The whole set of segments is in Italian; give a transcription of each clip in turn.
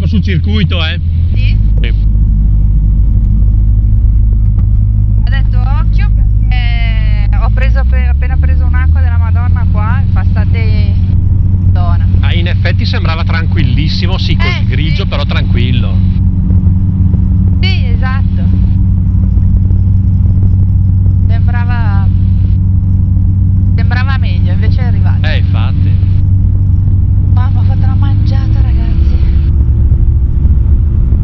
sul circuito, Sì. Sì. Ha detto occhio perché ho appena preso un'acqua della Madonna qua, infastate zona. Ah, in effetti sembrava tranquillissimo, sì, col grigio, sì. però tranquillo. Sì, esatto. Sembrava meglio, invece è arrivato. Infatti. Mamma, ho fatto una mangiata, ragazzi.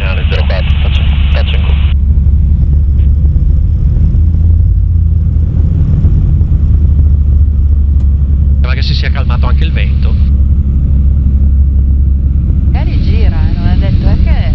finale 04, faccio in go. Sembra che si sia calmato anche il vento. Magari gira, non è detto, è che...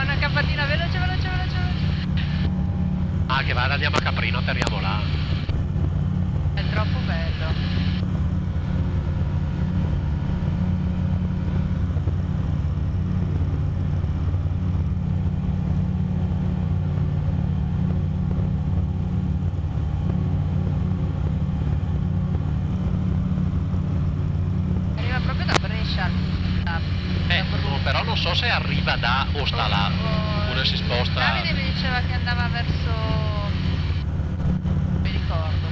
una campatina, veloce, veloce, veloce, veloce. Ah, che vada, andiamo a Caprino, atterriamo là. È troppo bello. Arriva proprio da Brescia. Però non so se arriva da o sta là, oppure si sposta. Davide mi diceva che andava verso... non mi ricordo.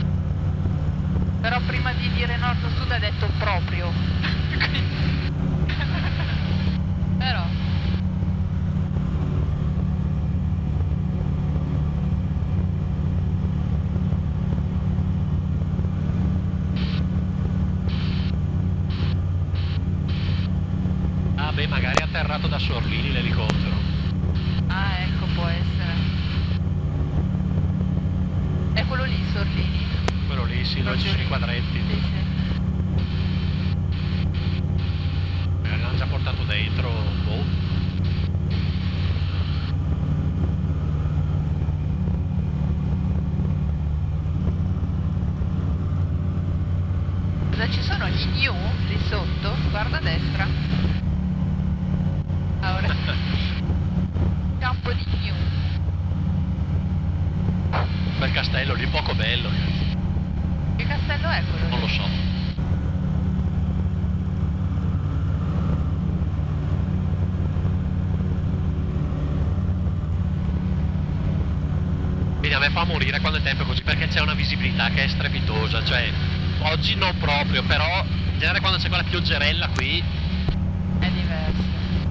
Però prima di dire nord o sud ha detto proprio. Però... Ah beh, magari è atterrato da Sorlini l'elicottero. Ah, ecco, può essere. È quello lì, Sorlini. Quello lì, sì, dove ci sono i quadretti. Sì, sì. Magari l'hanno già portato dentro, boh. Cosa ci sono? Gli new lì sotto? Guarda a destra. Ah, ora. Campo di new. Quel castello lì poco bello, cazzo. Che castello è quello? Non lo so. Quindi a me fa morire quando il tempo è così, perché c'è una visibilità che è strepitosa, cioè oggi non proprio, però in genere quando c'è quella pioggerella qui È diverso.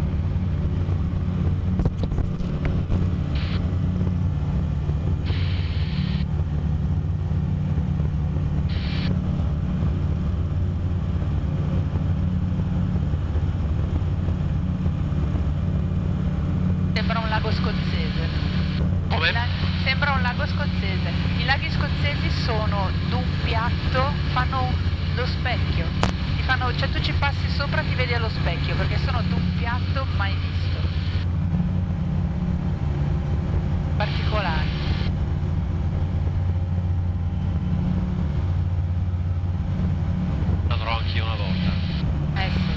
Sembra un lago scozzese. come? Sembra un lago scozzese. I laghi scozzesi sono d'un piatto, fanno lo specchio. Ti fanno, cioè tu ci passi sopra ti vedi allo specchio perché sono d'un piatto mai visto. Particolari. Andrò anch'io una volta. Sì.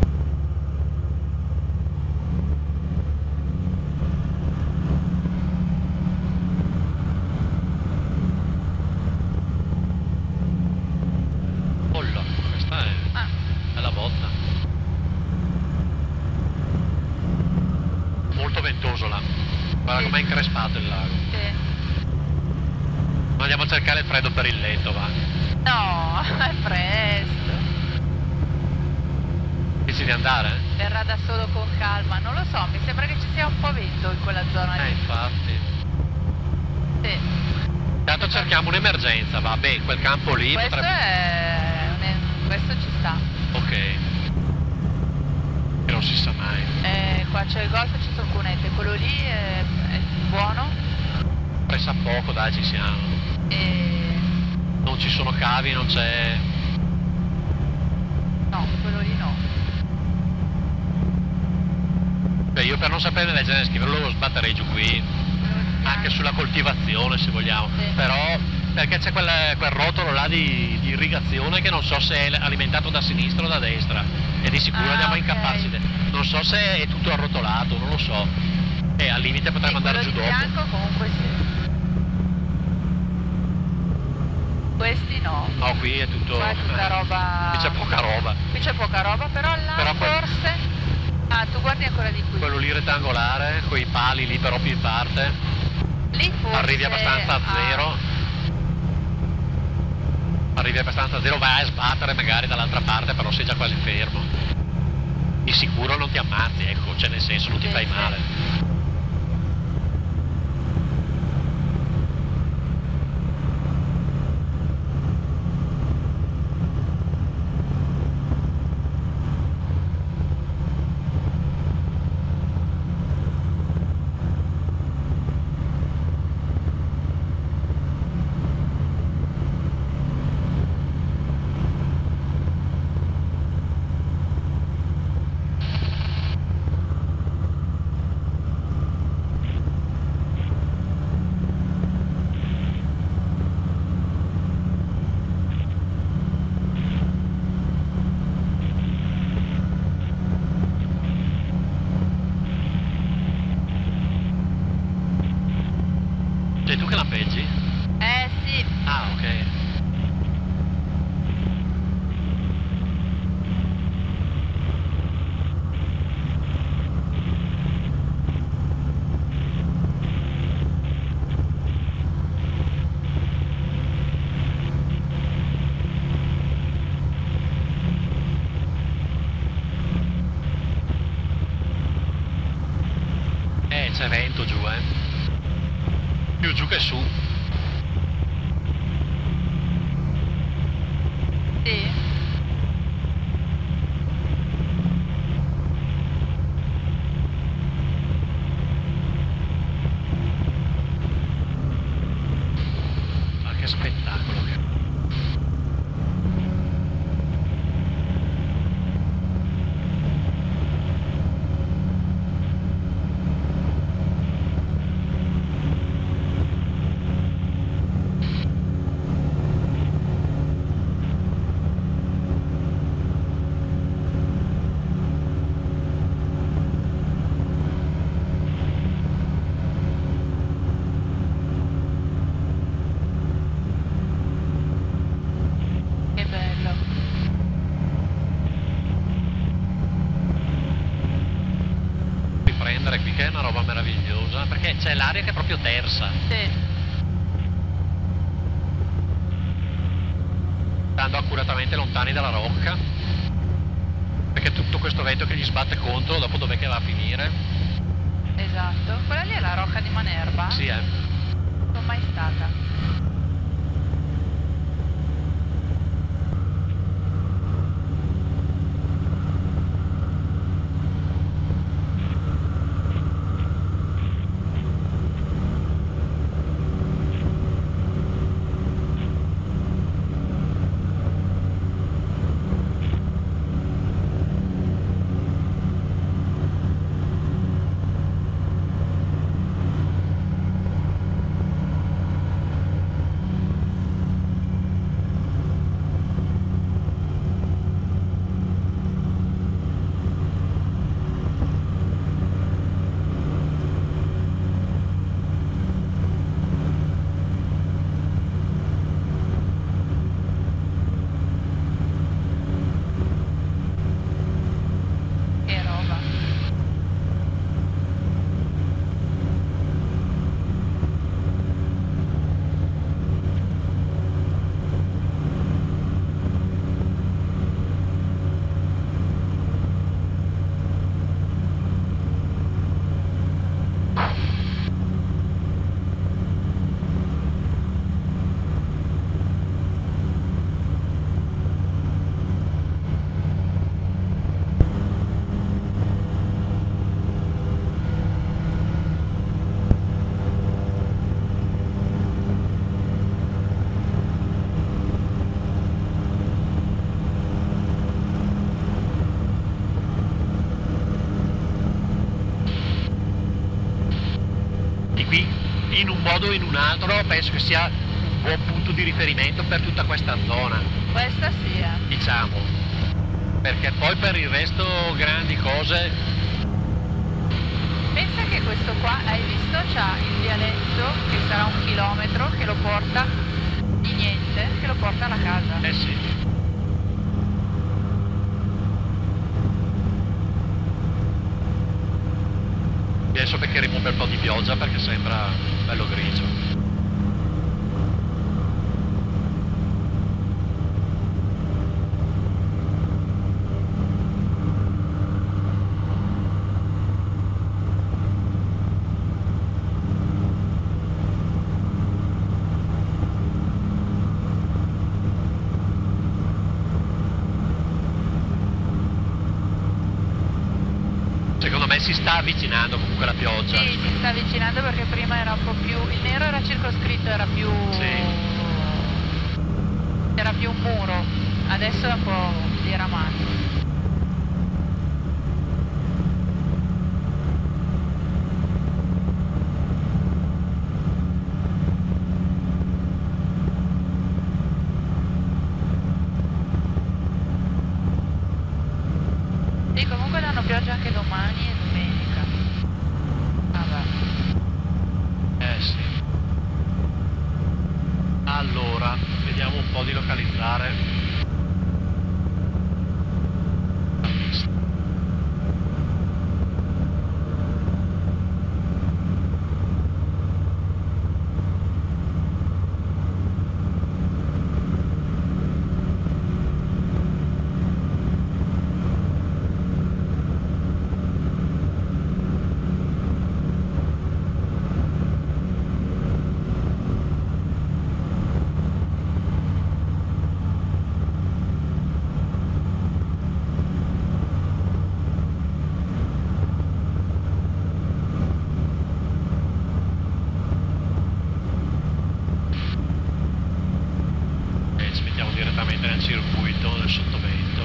Pollo, questa è la botta. Molto ventoso là. Guarda Sì. com'è increspato il lago. Sì. Andiamo a cercare il freddo per il letto, va. No, è presto. Dici di andare? Verrà da solo con calma. Non lo so, mi sembra che ci sia un po' vento in quella zona lì. Infatti. Sì. Intanto cerchiamo un'emergenza, va. Beh, quel campo lì Questo potrebbe... questo ci sta. Ok. Che non si sa mai. Qua c'è il golf e ci sono cunette. Quello lì è buono. Pressa poco, dai, ci siamo. E... Non ci sono cavi, non c'è... no, quello lì no. Beh, io per non sapere leggere e scriverlo lo sbatterei giù qui. Anche sulla coltivazione, se vogliamo. Sì. Però, perché c'è quel rotolo là di irrigazione che non so se è alimentato da sinistra o da destra. E di sicuro andiamo a incapparci. Non so se è tutto arrotolato, non lo so. E al limite potremmo andare giù dopo. Bianco comunque sì. Questi no. No, qui è tutto... Qua è tutta roba... Qui c'è poca roba. Qui c'è poca roba, però là Però forse... Ah, tu guardi ancora di qui. Quello lì rettangolare, con i pali lì però più in parte. Lì forse... Arrivi abbastanza a zero. Arrivi abbastanza a zero, vai a sbattere magari dall'altra parte, però sei già quasi fermo. Di sicuro non ti ammazzi, ecco, cioè nel senso non ti Sì, fai sì. male. Sei tu che lampeggi? Sì. Ah, ok. C'è vento giù, più giù che su. Sì. Ma che spettacolo che... Che bello. Riprendere qui che è una roba meravigliosa, perché c'è l'aria che è proprio tersa. Sì. Stando accuratamente lontani dalla rocca, perché tutto questo vento che gli sbatte contro, dopo dov'è che va a finire? Esatto. Quella lì è la rocca di Manerba? Sì, Non sono mai stata. Che roba. Di qui, in un modo o in un altro, penso che sia un buon punto di riferimento per tutta questa zona, Questa sì, diciamo. Perché poi per il resto grandi cose... Pensa che questo qua, hai visto, c'ha il vialetto che sarà 1 chilometro che lo porta di niente, che lo porta alla casa. Eh sì. Adesso perché rimuove un po' di pioggia perché sembra bello grigio. Secondo me si sta avvicinando comunque la pioggia. Sì, si sta avvicinando perché prima era un po' più... il nero era circoscritto, era più... Sì. era più un muro, adesso è un po' diramato. Sì, comunque danno pioggia anche domani e domenica. Vabbè. Sì. di localizzare. Direttamente nel circuito del sottovento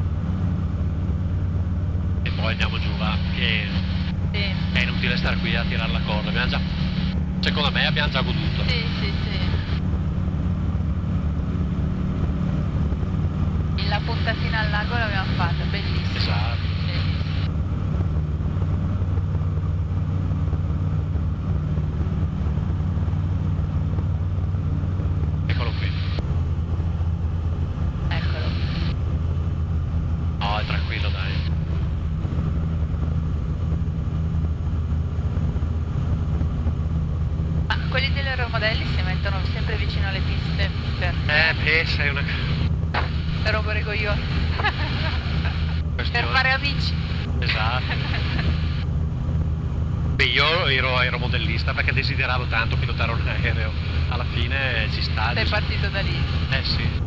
e poi andiamo giù, va, che Sì. è inutile stare qui a tirare la corda, abbiamo già, secondo me abbiamo già goduto. Sì, sì, sì. La puntatina al lago l'abbiamo fatta, bellissima. Esatto. Bellissima. Eccolo qui. Eccolo. No, è tranquillo, dai. Ma quelli degli aeromodelli si mettono sempre vicino alle piste per Sei una rompere i coglioni. Per questione. fare amici. Esatto. Beh, io ero aeromodellista perché desideravo tanto pilotare un aereo. Alla fine ci sta. Sei partito da lì. Sì.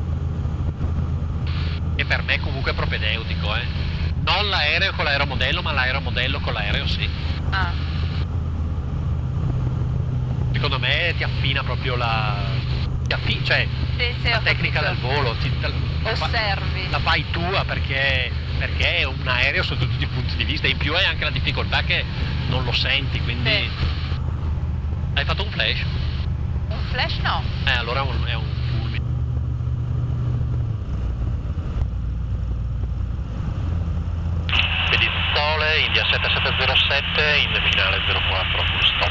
E per me comunque è propedeutico, eh. Non l'aereo con l'aeromodello, ma l'aeromodello con l'aereo, sì. Ah, Secondo me ti affina proprio cioè sì, sì, la ho tecnica capito. del volo. Osservi. La fai tua perché è un aereo sotto tutti i punti di vista. In più hai anche la difficoltà che non lo senti, quindi... Sì. Hai fatto un flash? Un flash no. Allora è un fulmine. Quindi Sole, India 7707, in finale 04, full stop.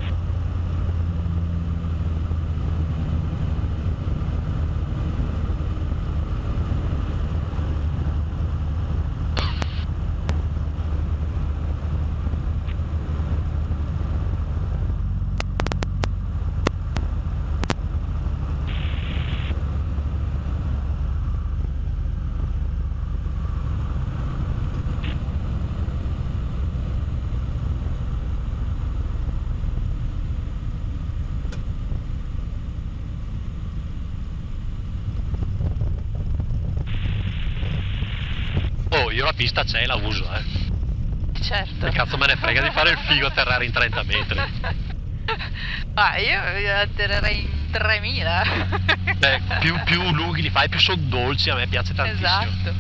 Oh, io la pista c'è, la uso, Certo. Che cazzo me ne frega di fare il figo atterrare in 30 metri. Ah, io atterrerei in 3000. Beh, più lunghi li fai, più sono dolci, a me piace tantissimo. Esatto.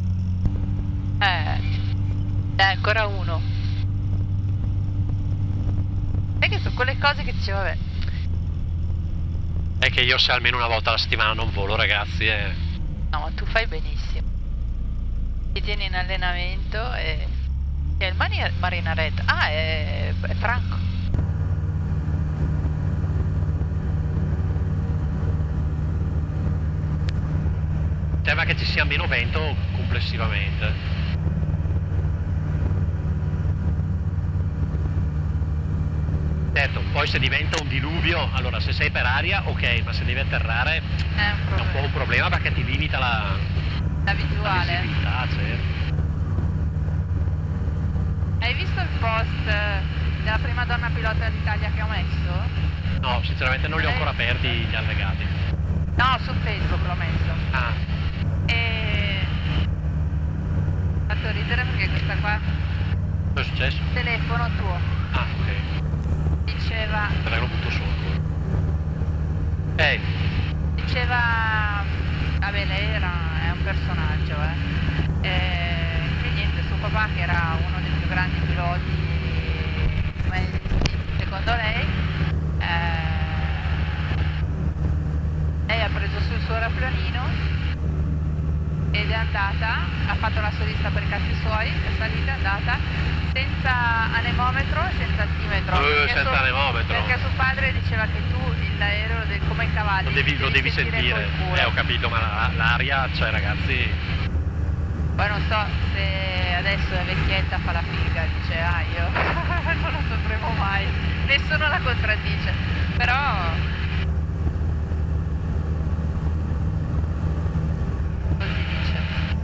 Ancora uno. È che sono quelle cose che dicevo, vabbè. È che io se almeno una volta alla settimana non volo, ragazzi, No, ma tu fai benissimo. Ti tieni in allenamento e... È il Marinaret. Ah, è Franco. Sembra che ci sia meno vento complessivamente. Certo, poi se diventa un diluvio, allora se sei per aria ok, ma se devi atterrare È un è un po' un problema perché ti limita la visuale. visibilità, certo. Hai visto il post della prima donna pilota d'Italia che ho messo? No, sinceramente non li ho ancora aperti gli allegati. No, su Facebook l'ho messo. Ah, E... ho fatto ridere perché questa qua, cosa è successo? telefono tuo, Ah, ok, diceva... te lo butto sotto. Diceva... Vabbè, lei è un personaggio, che niente, suo papà che era uno dei più grandi piloti, secondo lei, lei ha preso sul suo aeroplanino ed è andata, ha fatto la solista per i cazzi suoi, è salita, è andata senza anemometro e senza altimetro. Senza anemometro. Perché suo padre diceva che tu dell'aereo, come i cavalli. Lo devi sentire. col culo. Ho capito, ma l'aria, cioè ragazzi. Poi non so se adesso la vecchietta fa la figa, dice io non lo sapremo mai, nessuno la contraddice, però così dice.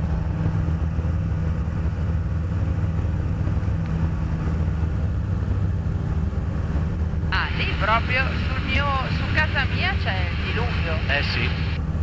Ah, lì proprio su casa mia c'è il diluvio. Eh sì.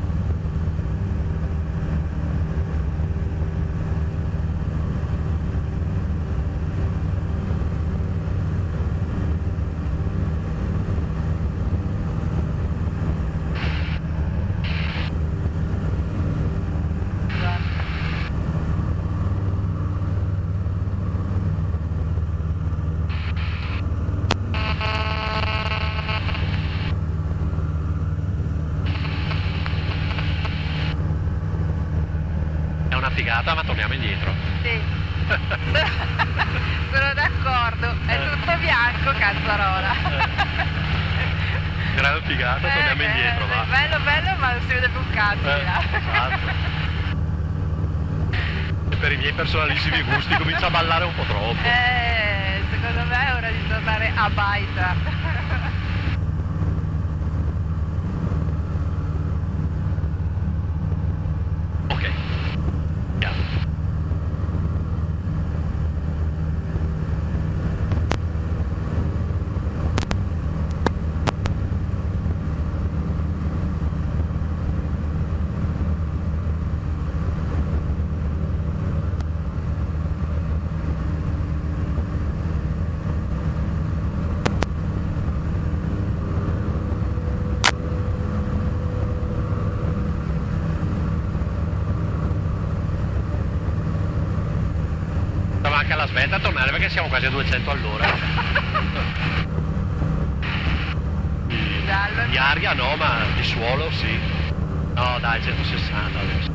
Figata, ma torniamo indietro. Sì. Sono d'accordo, è tutto bianco, cazzarola. Gran figata, torniamo indietro, va. Bello, ma non si vede più un cazzo di là. Esatto. E per i miei personalissimi gusti comincia a ballare un po' troppo. Secondo me è ora di tornare a baita. Anche alla svelta a tornare perché siamo quasi a 200 all'ora. Di aria no, ma di suolo sì. No dai, 160 adesso.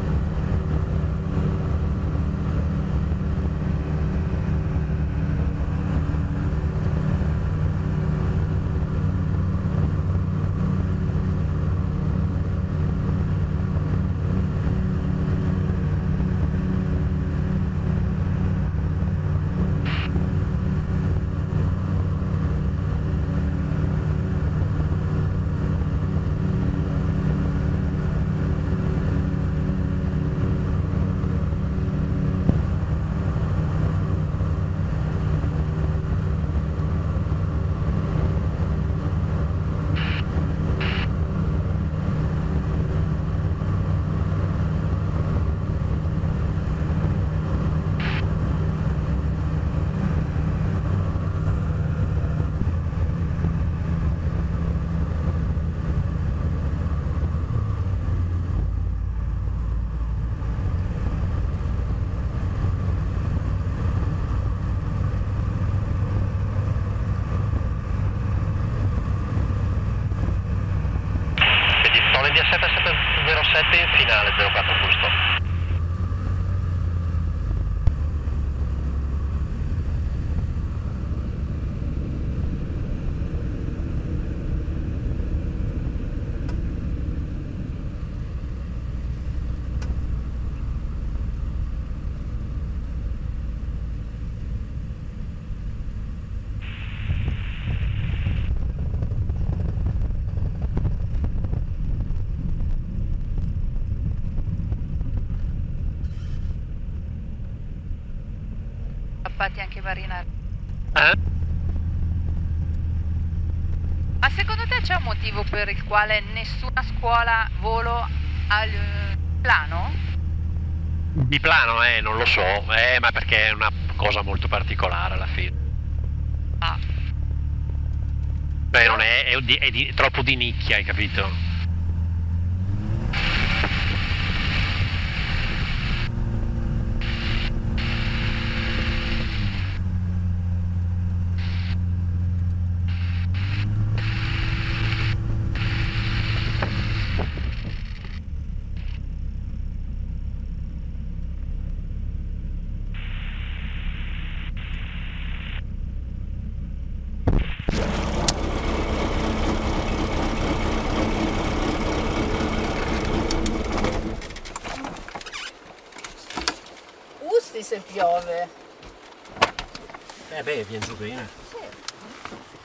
India 7707 in finale 04 full stop. Anche i marinai. Ma secondo te c'è un motivo per il quale nessuna scuola volo al plano? Di plano, non lo so, ma perché è una cosa molto particolare alla fine. Ah. Beh, non è troppo di nicchia, hai capito? se piove. Beh, viene giù bene. Sì.